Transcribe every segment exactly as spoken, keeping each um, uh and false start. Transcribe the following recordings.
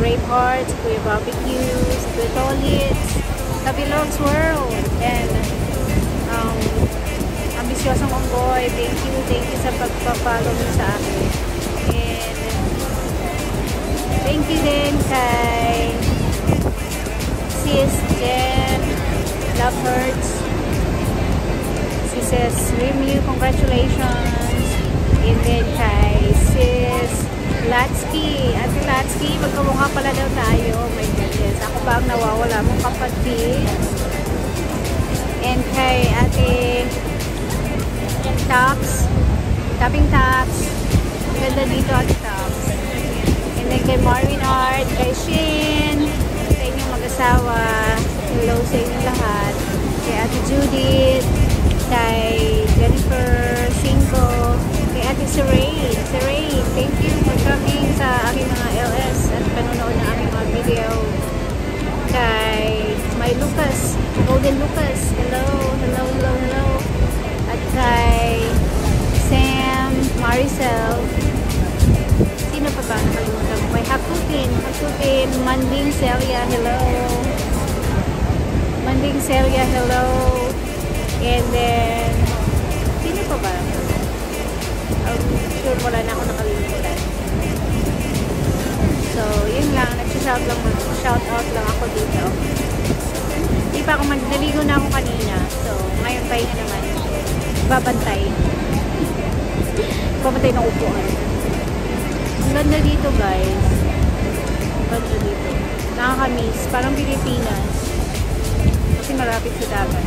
Braveheart, si Kuya Barbecue, si Kuya Tolits, Kabilog's World, and um, Ambisyosong Onggoy. Thank you, thank you sa pagpapalo mo sa akin. And thank you din kay Sis Jen, Love Hurts. She says, Remu, congratulations. And then kay Sis Latsky. Ate Latsky, magkamukha pala daw tayo. Oh my goodness. Ako ba ang nawawala mong kapatid? And kay Ate Tops. Tapping Tops. Ganda dito, Ate Tops. And then kay Marvin Art, kay Shin, sa inyong mag-asawa. Hello sa inyong lahat. Kay Ate Judith, kay Jennifer Cinco, kay Ate Saray. Saray, thank you for coming sa aking mga L S at panonood ng aking mga video. Kay my Lucas, Golden Lucas, hello, hello, hello, hello. At kay Sam, Maricel, sino pa ba nakalimutan mo? Kay Hakutin, Hakutin, Manding Celia, hello. Manding Celia, hello. And then, sino pa ba? Um, sure wala na ako nakalimutan. So, yun lang. Nag-shout lang, shout out lang ako dito. Hindi pa ako naligo na ako kanina. So, ngayon pa yun naman. Babantay. Babantay ng upuan. Ang ganda dito, guys. Ang ganda dito. Nakakamiss. Parang Pilipinas. Kasi malapit sa dagat.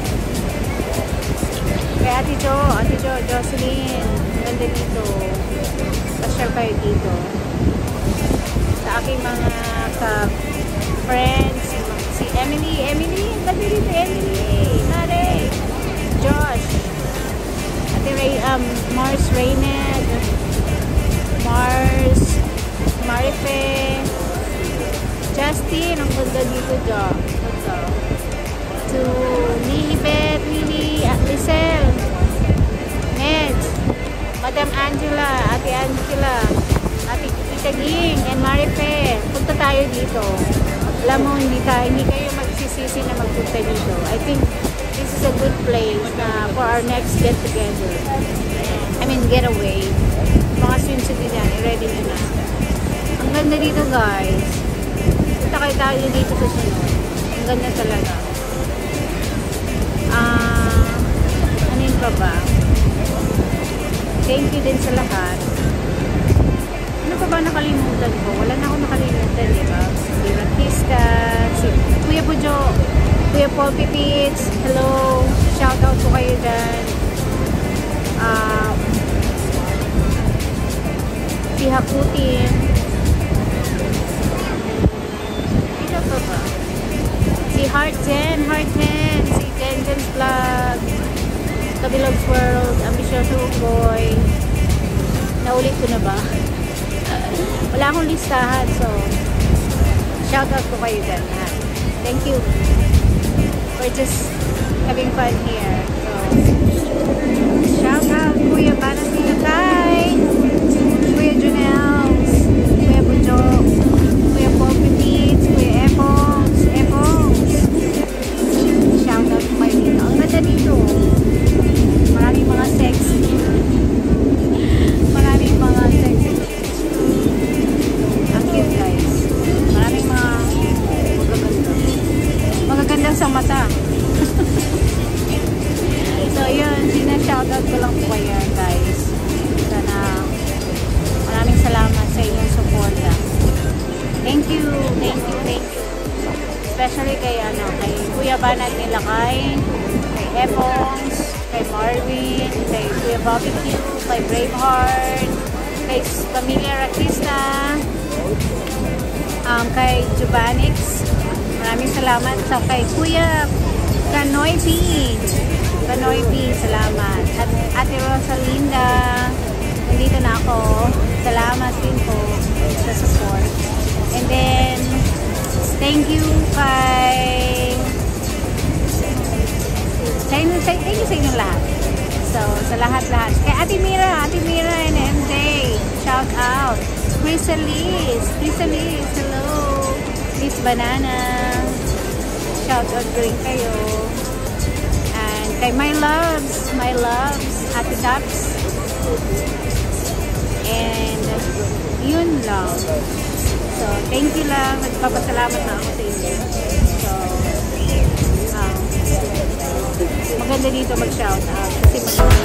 Kay Ate Jo, Ate Jo, Jocelyn, ganda dito. Pasyal kayo dito. Sa aking mga ka-friends, si Emily, Emily, ganda dito, Emily, Nare, Josh, Ate Ray, um, Mars Rayned, Mars, Marife, Justin, ang ganda dito, Jo. Ganda. To Lilibet, Lily, Lisel, Ned, Madam Angela, Ate Angela, Ate Tita Ging, and Marife. Punta tayo dito. Alam mo, hindi, tayo, hindi kayo magsisisi na magpunta dito. I think this is a good place na for our next get together. I mean, getaway. Mga swimsuit din yan, ready na na. Ang ganda dito, guys. Punta kayo tayo dito sa sunod. Ang ganda talaga. Ah, uh, ano yun pa ba? Thank you din sa lahat. Ano pa ba nakalimutan ko? Wala na ako nakalimutan, diba? Si Ratista, si Kuya Bujo, Kuya Paul Pipits, hello, shout out po kayo dyan. Ah, uh, si Hakutin. Ano pa ba? Si Heart ten, Heart ten, si Jen Jen's Vlog, Kabilog's World, Ambisyosong Onggoy. Naulit ko na ba? Wala akong listahan, so shout out ko kayo dyan. Ha? Thank you. We're just having fun here. So, shout out Kuya Banas Nilakay, Kuya Junels, Kuya Bujo, Kuya Paul Pipits, Kuya Epongs, Epongs. Shout out ko kayo dito. Ang ganda dito. Maraming mga sexy. Maraming mga sexy. Ang cute, guys. Maraming mga magaganda. Magaganda sa mata. So, yun. Sina-shoutout ko lang po kayo, guys. Sana maraming salamat sa inyong suporta. Thank you. Thank you. Thank you. Especially kay, ano, kay Kuya Banat Nilakay, kay Epongs, kay Marvin, kay Kuya Barbecue, kay Braveheart, kay Pamilya Ratista, um, kay Jubanix. Maraming salamat. So, kay Kuya Kanoy P. Kanoy P, salamat. At Ate Rosalinda, nandito na ako. Salamat din po sa support. And then, thank you kay thank you, thank you sa inyong lahat. So, sa lahat-lahat. Kay Ate Mira, Ate Mira and M J, shout out. Chrysalis. Chrysalis, hello. Miss Banana. Shout out ko rin kayo. And kay my loves, my loves, Ate Daps. And yun lang. So, thank you lang. Nagpapasalamat na ako sa inyo. So, um, maganda dito mag-shout out kasi mag